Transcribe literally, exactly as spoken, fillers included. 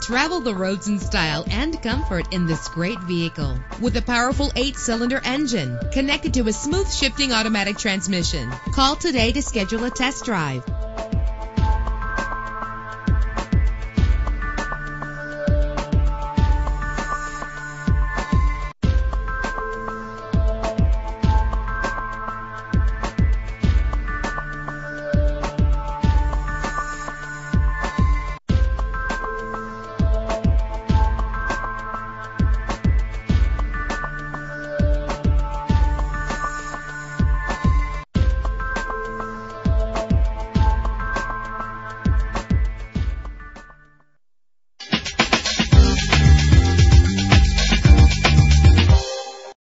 Travel the roads in style and comfort in this great vehicle. With a powerful eight-cylinder engine connected to a smooth shifting automatic transmission. Call today to schedule a test drive.